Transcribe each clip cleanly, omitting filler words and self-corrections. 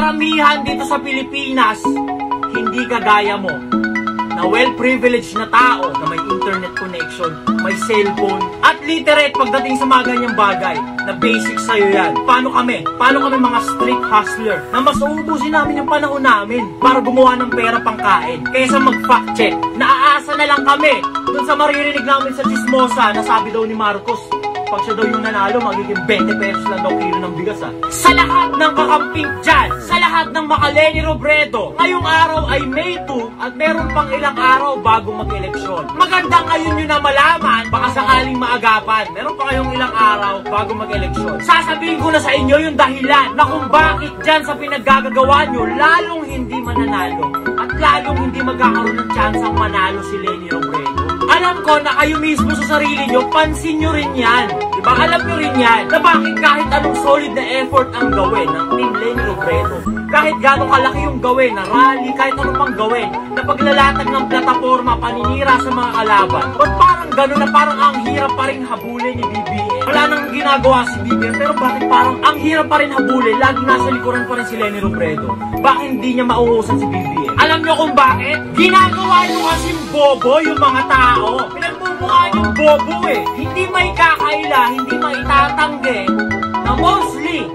karamihan dito sa Pilipinas, hindi kagaya mo, na well-privileged na tao na may internet connection, may cellphone, at literate pagdating sa mga ganyang bagay na basic sa'yo yan. Paano kami? Paano kami mga street hustler na mas uubusin namin yung panahon namin para gumawa ng pera pangkain kaysa mag-fact check? Naaasa na lang kami dun sa maririnig namin sa chismosa na sabi daw ni Marcos, pag siya daw yung nanalo, magiging 20 pesos lang daw kilo ng bigas ha. Sa lahat ng kakamping dyan, sa lahat ng Leni Robredo, ngayong araw ay May 2 at meron pang ilang araw bago mag-eleksyon. Maganda ngayon nyo na malaman, baka sakaling maagapan, meron pa kayong ilang araw bago mag-eleksyon. Sasabihin ko na sa inyo yung dahilan na kung bakit dyan sa pinaggagawa nyo, lalong hindi mananalo at lalong hindi magkakaroon ng chance ang manalo si Leni Robredo. Alam ko na kayo mismo sa sarili nyo, pansin nyo rin yan. Diba? Alam nyo rin yan na bakit kahit anong solid na effort ang gawin ng Team Leni Robredo, kahit gano'ng kalaki yung gawin na rally, kahit ano pang gawin na paglalatag ng plataforma, paninira sa mga kalaban, ba't parang gano'n na parang ang hirap pa rin habulin ni BBM? Wala nang ginagawa si BBM, pero bakit parang ang hirap pa rin habulin, laging nasa likuran pa rin si Leni Robredo? Bakit hindi niya mauusan si BBM? Alam nyo kung bakit? Ginagawa nyo kasing bobo yung mga tao. Pinagmumukha yung bobo eh. Hindi may kakaila, hindi may itatanggi na mostly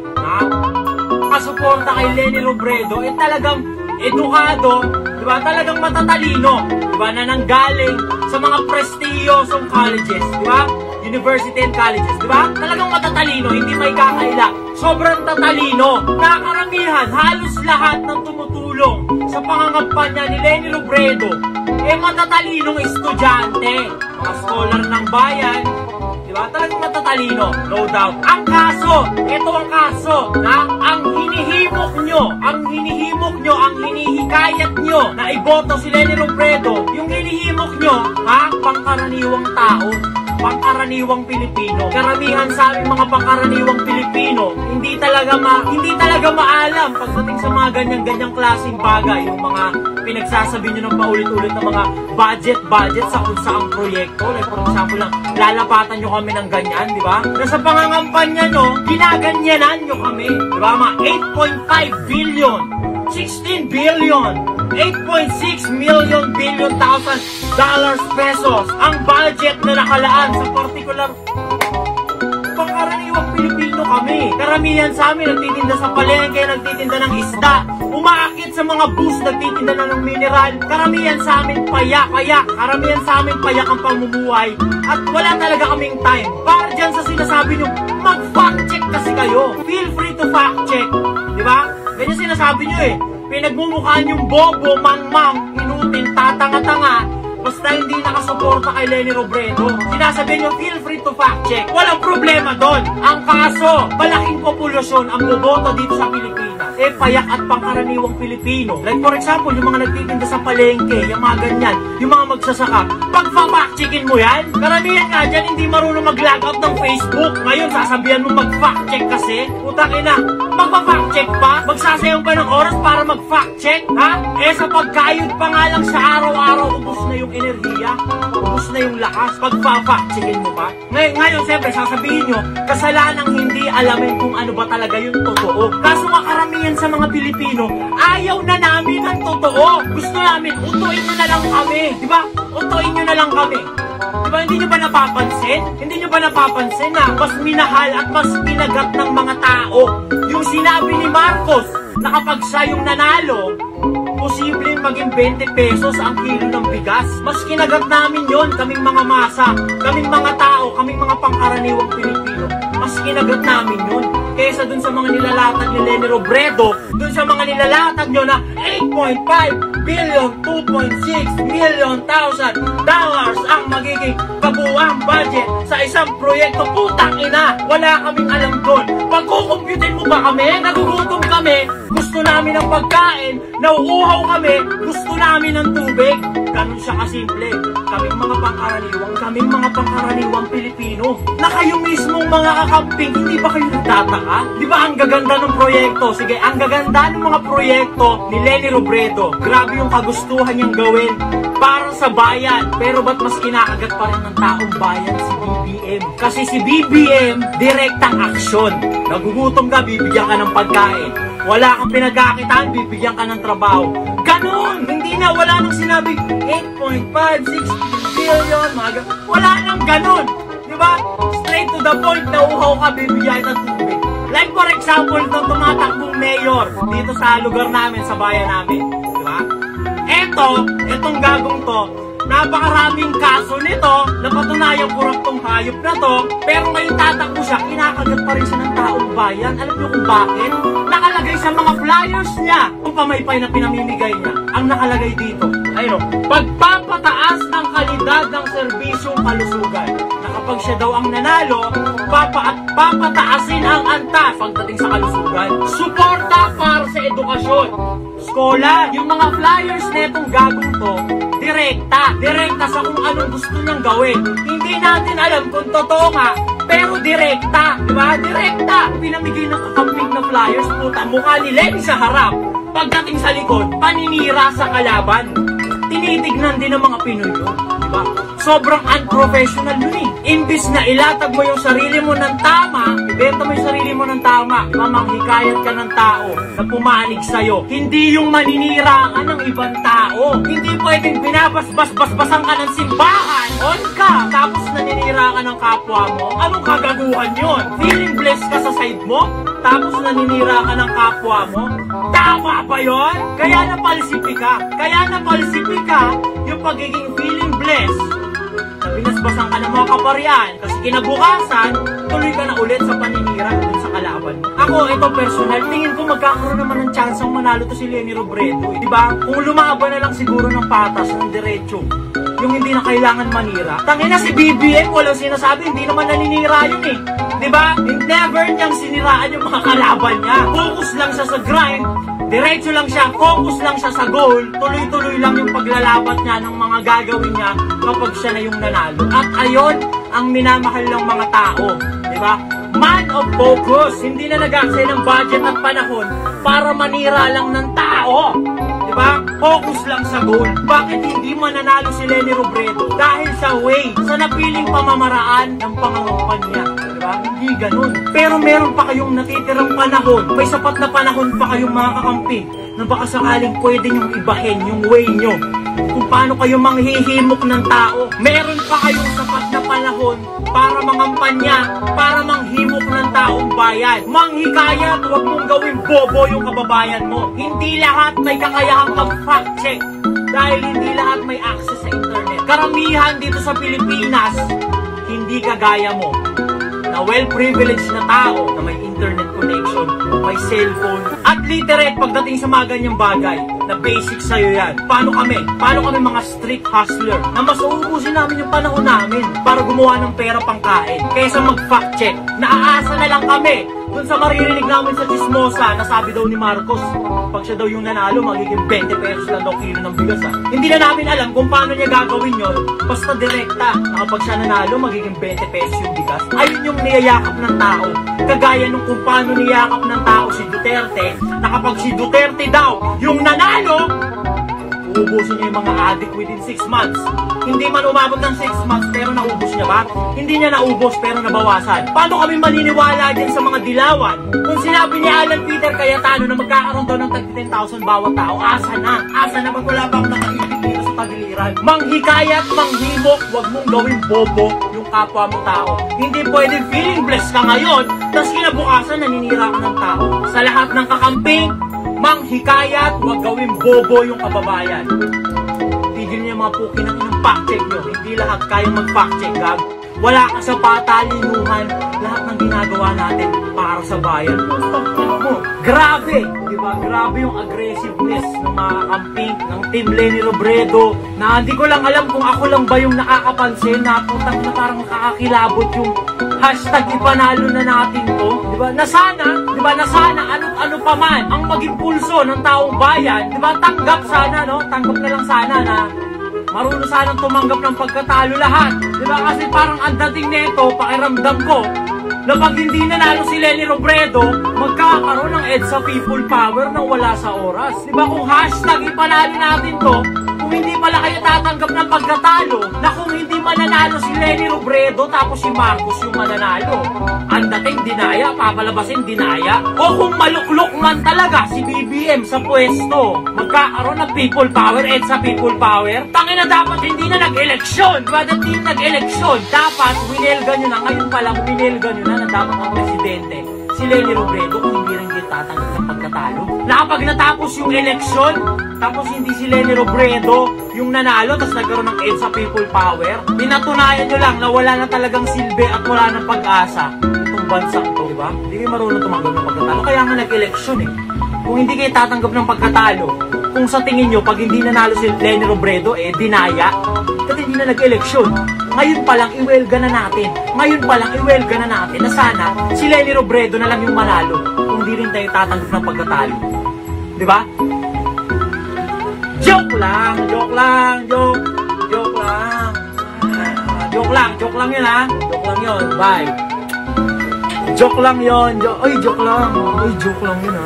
kasuporta kay Leni Robredo eh talagang edukado, diba? Talagang matatalino, diba? Na nanggaling sa mga prestiyosong colleges, diba? University and colleges, diba? Talagang matatalino, hindi may kakaila. Sobrang tatalino. Nakaramihan, halos lahat ng tumutulong sa pangangampanya ni Leni Robredo eh matatalinong estudyante, mga scholar ng bayan, diba? Talagang matatalino, no doubt. Ang kaso, ito ang kaso, na ang hinihimok nyo, ang hinihikayat nyo na iboto si Leni Robredo, yung hinihimok nyo, pangkaraniwang tao, pangkaraniwang Pilipino. Karamihan sa aming mga pangkaraniwang Pilipino, hindi talaga maalam pagdating sa mga ganyang klaseng bagay, yung mga pinagsasabi nyo ng paulit-ulit na mga budget sa kung saang proyekto. Like for example lang, lalapatan nyo kami ng ganyan, di ba? Nasa pangangampanya nyo, ginaganyanan nyo kami, di ba? Mga 8.5 billion, 16 billion, 8.6 million thousand dollars pesos ang budget na nakalaan sa particular pangkaraniwang Pilipino kami. Karamihan sa amin nagtitinda sa palengke, nagtitinda ng isda, umaakit sa mga bus, nagtitinda na ng mineral. Karamihan sa amin payak, karamihan sa amin payak ang pamumuhay at wala talaga kaming time para dyan sa sinasabi nyo, mag-fact check kasi kayo. Feel free to fact check, di ba? Ganyan sinasabi nyo eh. Pinagmumukhaan yung bobo, mangmang, inutin, tatanga-tanga, basta hindi nakasuporta kay Leni Robredo. Sinasabi nyo, feel free to fact check. Walang problema doon. Ang kaso, malaking populasyon ang boboto dito sa Pilipinas. Eh, payak at pangkaraniwang Pilipino. Like for example, yung mga nagtitinda sa palengke, yung mga ganyan, yung mga magsasaka. Pag-fact checkin mo yan, karamihan nga dyan hindi marunong mag-log out ng Facebook. Ngayon, sasabihan mo mag-fact check kasi. Putang ina, magpa-fact check pa? Magsasayaw pa ng oras para mag-fact check? Ha? Eh, sa pagkayod pa nga lang sa araw-araw, ubos na yung enerhiya, ubos na yung lakas. Pag-fact checkin mo pa? Ngayon, siyempre, sasabihin nyo, kasalanang hindi alamin kung ano ba talaga yung totoo. Kaso nga karamihan sa mga Pilipino, ayaw na namin ang totoo. Gusto namin, utuin nyo na lang kami. Diba? Utuin nyo na lang kami. Diba? Hindi nyo ba napapansin? Hindi nyo ba napapansin na mas minahal at mas pinagat ng mga tao yung sinabi ni Marcos na kapag siya yung nanalo, posibleng maging 20 pesos ang kilo ng bigas. Mas kinagat namin yon, kaming mga masa, kaming mga tao, kaming mga pangkaraniwang Pilipino. Mas kinagat namin yun. Kesa dun sa mga nilalatag ni Leni Robredo, dun sa mga nilalatag nyo na 8.5 billion, 2.6 million thousand dollars ang magiging kabuuang budget sa isang proyekto. Putang ina, wala kaming alam dun. Pagkukumputin mo ba kami? Nagugutom kami, gusto namin ng pagkain, nauuhaw kami, gusto namin ng tubig. Ganun siya kasimple. Kaming mga pangkaraniwang Pilipino, na kayo mismong mga kakamping, hindi ba kayo nagtataka? Di ba ang gaganda ng proyekto? Sige, ang gaganda ng mga proyekto ni Leni Robredo. Grabe yung kagustuhan niyang gawin para sa bayan. Pero ba't mas kinakagat pa rin ng taong bayan si BBM? Kasi si BBM, direktang aksyon. Nagugutom ka, bibigyan ka ng pagkain. Wala kang pinagkakitaan, bibigyan ka ng trabaho. Ganon! Hindi na, wala nang sinabi 8.56 billion, wala nang ganon. Diba? Straight to the point, nauuhaw ka, bibigyan ka ng tubig. Like for example, itong tumatakbong mayor dito sa lugar namin, sa bayan namin. Diba? Etong gagong to, napakaraming kaso nito, napatunayang kurap tong hayop na to, pero ngayon tatakbo siya, kinakagat pa rin siya ng taong bayan. Alam niyo kung bakit? Nakalagay sa mga flyers niya, kung pamaypay na pinamimigay niya, ang nakalagay dito, ayun, pagpapataas ng kalidad ng serbisyong kalusugan. Na kapag siya daw ang nanalo, papataasin ang antas pagdating sa kalusugan. Suporta para sa edukasyon, skola, yung mga flyers netong gagong to, direkta sa kung anong gusto niyang gawin. Hindi natin alam kung totoo nga, pero direkta, di ba? Direkta. Pinamigay ng kakamping na flyers, puta, mukha ni Lenny sa harap. Pagdating sa likod, paninira sa kalaban. Tinitignan din ng mga Pinoy yun, di ba? Sobrang unprofessional yun eh. Imbis na ilatag mo yung sarili mo ng tama, ibenta mo yung sarili mo ng tama, mamanghikayat ka ng tao na pumanig sa'yo. Hindi yung maninira ka ng ibang tao. Hindi pwedeng binabasbas-basbasan ka ng simbahan, on ka, tapos naninira ka ng kapwa mo. Anong kagaguhan yun? Feeling blessed ka sa side mo, tapos naninira ka ng kapwa mo? Tama ba yun? Kaya napalsipi ka yung pagiging feeling blessed. Binasbasan ka ng mga kaparian kasi kinabukasan, tuloy ka na ulit sa paninira dun sa kalaban. Ako, ito personal, tingin ko magkakaroon naman ng chance ang manalo to si Leni Robredo. Diba? Kung lumaban na lang siguro ng patas, ng diretso, yung hindi na kailangan manira. Tangina si BBM, walang sinasabi, hindi naman naninira yun eh. Diba? Never niyang siniraan yung mga kalaban niya. Focus lang siya sa grind, diretso lang siya, focus lang siya sa goal, tuloy-tuloy lang yung paglalabat niya ng mga gagawin niya kapag siya na yung nanalo. At ayon ang minamahal ng mga tao, di ba? Man of focus, hindi na nag-aksay ng budget at panahon para manira lang ng tao. Di ba? Focus lang sa goal. Bakit hindi mananalo si Leni Robredo? Dahil sa way, sa napiling pamamaraan ng pangangampanya. Diba? Hindi ganun. Pero meron pa kayong natitirang panahon, may sapat na panahon pa kayong mga kakampi na baka sakaling pwede nyong ibahin yung way nyo kung paano kayo manghihimok ng tao. Meron pa kayong sapat na panahon para mangampanya, para manghimok ng taong bayan. Manghikayat, huwag mong gawing bobo yung kababayan mo. Hindi lahat may kakayahang mag-fact check dahil hindi lahat may access sa internet. Karamihan dito sa Pilipinas, hindi kagaya mo na well-privileged na tao na may internet connection, may cellphone, at literate pagdating sa mga ganyang bagay na basic sa'yo yan. Paano kami? Paano kami mga street hustler na mas uubusin namin yung panahon namin para gumawa ng pera pangkain kaysa mag-fact check? Naaasa na lang kami dun sa maririnig namin sa chismosa na sabi daw ni Marcos, pag siya daw yung nanalo, magiging 20 pesos lang daw kilo ng bigas ha. Hindi na namin alam kung paano niya gagawin yun, basta direkta na kapag siya nanalo, magiging 20 pesos yung bigas. Ayun yung niyayakap ng tao. Kagaya nung kung paano niyakap ng tao si Duterte, na kapag si Duterte daw yung nanalo, uubusin niya yung mga addict within 6 months. Hindi man umabot ng 6 months pero naubos niya ba? Hindi niya naubos pero nabawasan. Paano kami maniniwala din sa mga dilawan? Kung sinabi ni Alan Peter Cayetano na magkakaroon daw ng 10,000 bawat tao, asa na? Asa na ba wala bang nakaibig dito sa tagiliran? Manghikayat, manghimok, huwag mong gawing bobo yung kapwa mo tao. Hindi pwedeng feeling blessed ka ngayon, tapos kinabukasan naninira ka ng tao. Sa lahat ng kakamping, manghikayat, huwag gawing bobo yung kababayan. Tigil niyo mga puki ng fact check nyo. Hindi lahat kayang mag-fact check, gag. Wala ka sa patalinuhan. Lahat ng ginagawa natin para sa bayan mo. Grabe! Diba? Grabe yung aggressiveness ng mga camping ng Team Leni Robredo na hindi ko lang alam kung ako lang ba yung nakakapansin na putang na parang nakakakilabot yung hashtag ipanalo na natin to. Diba? Na sana, ano pa man ang maging pulso ng taong bayan. Diba? Tanggap sana, no? Tanggap na lang sana na marunong sanang tumanggap ng pagkatalo lahat. Diba? Kasi parang ang dating neto, pakiramdam ko, na pag hindi nanalo si Leni Robredo, magkakaroon ng EDSA people power nang wala sa oras. Diba? Kung hashtag ipanalo natin to, kung kung hindi pala kayo tatanggap ng pagkatalo, na kung hindi mananalo si Leni Robredo tapos si Marcos yung mananalo, ang dating dinaya, papalabasin dinaya, o kung maluklok man talaga si BBM sa pwesto, magkakaroon ng people power at sa people power, tangina dapat hindi na nag-eleksyon, diba? Hindi na nag-eleksyon, dapat winelga nyo na, ngayon palang winelga nyo na dapat ang presidente si Leni Robredo kung hindi rin kayo tatanggap ng pagkatalo. Na kapag natapos yung eleksyon, tapos hindi si Leni Robredo yung nanalo, tapos nagkaroon ng EDSA people power, pinatunayan nyo lang na wala na talagang silbi at wala ng pag-asa itong bansang to, diba? Hindi kayo marunong tumanggap ng pagkatalo, kaya nga nag-eleksyon eh. Kung hindi kayo tatanggap ng pagkatalo, kung sa tingin nyo, pag hindi nanalo si Leni Robredo, dinaya, kasi hindi na nag-eleksyon. Ngayon pa lang, iwelga na natin. Ngayon pa lang, iwelga na natin na sana si Leni Robredo na lang yung manalo kung di rin tayo tatanggap ng pagkatalo. Diba? Joke lang! Joke lang! Joke! Joke lang! Joke lang! Joke lang yun ha! Joke lang yun! Bye! Joke lang yun! Ay, joke lang! Ay, joke lang yun ha!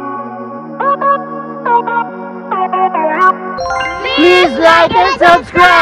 Please like and subscribe!